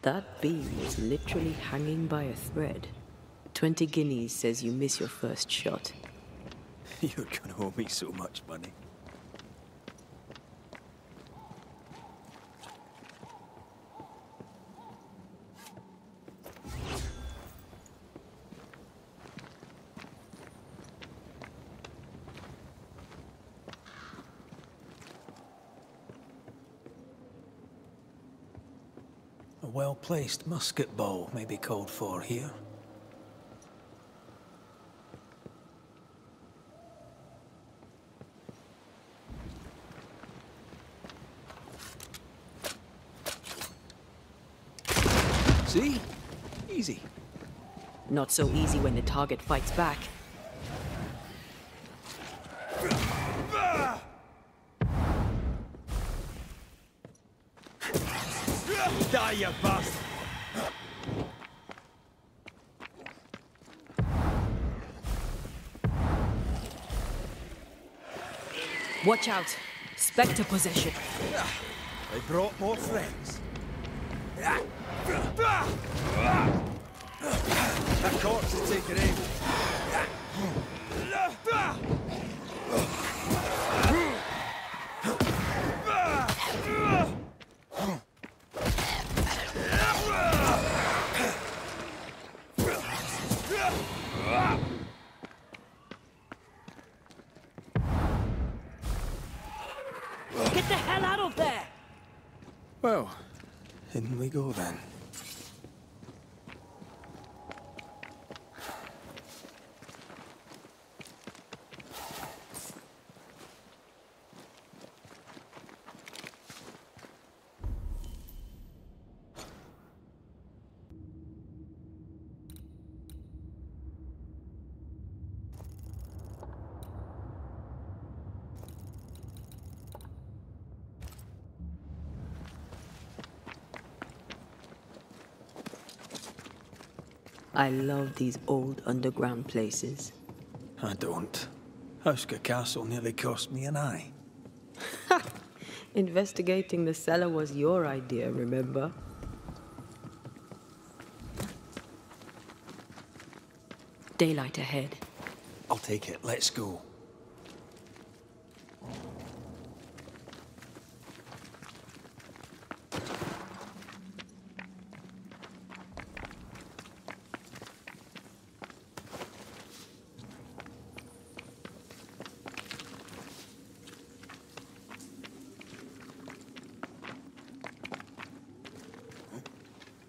That bee is literally hanging by a thread. 20 guineas says you miss your first shot. You're gonna owe me so much money. A well-placed musket ball may be called for here. See? Easy. Not so easy when the target fights back. Die, you bastard! Watch out! Spectre possession. They brought more friends. That corpse is taking aim. Get the hell out of there! Well, in we go then. I love these old underground places. I don't. Houska Castle nearly cost me an eye. Investigating the cellar was your idea, remember? Daylight ahead. I'll take it. Let's go.